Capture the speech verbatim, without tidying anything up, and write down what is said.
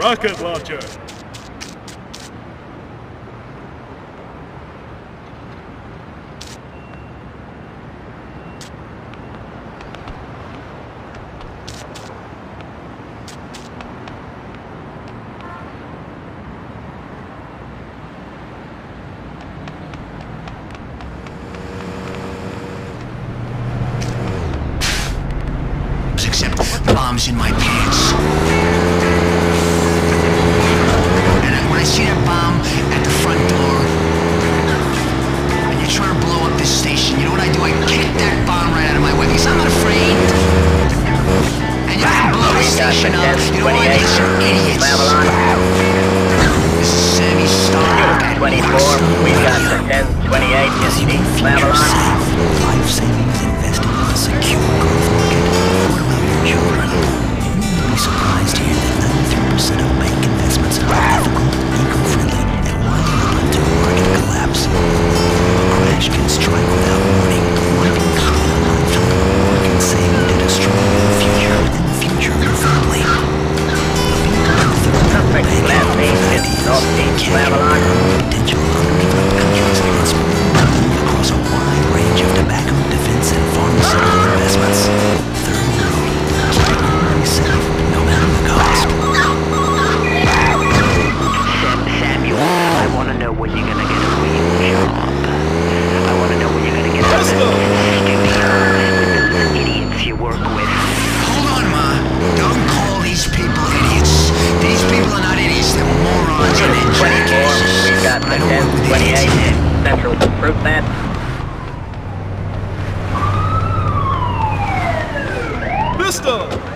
rocket launcher. Except bombs in my pants. And when I see that bomb at the front door, and you're trying to blow up this station, you know what I do? I kick that bomb right out of my way because I'm not afraid. And you can blow the station up. You know what? These are idiots. This is Sammy Star. twenty-four, we got the ten twenty-eight. Yes, you need Babylon. life savings invested in a secure growth market. What about your children? You may be surprised to hear that ninety-three percent of bank investments are ethical, eco-friendly, and winding up until market collapse. A crash can strike without warning, wiping out a lifetime of work and saving to destroy your future and the future of your family. The people of the third Perfect bank last name is Northeast Babylon. potential underdeveloped countries and move across a wide range of tobacco, defense, and pharmaceutical investments. Third world, keep everybody safe, no matter the cost. Samuel, I want to know when you're gonna get a real job. I want to know when you're gonna get out of the studio with those idiots you work with. Hold on, Ma. Don't call these people idiots. These people are not idiots, they're morons and they're twenty-four, jackasses. we got the I don't ten work with twenty-eight. idiots. Central fruit bat. Pistol!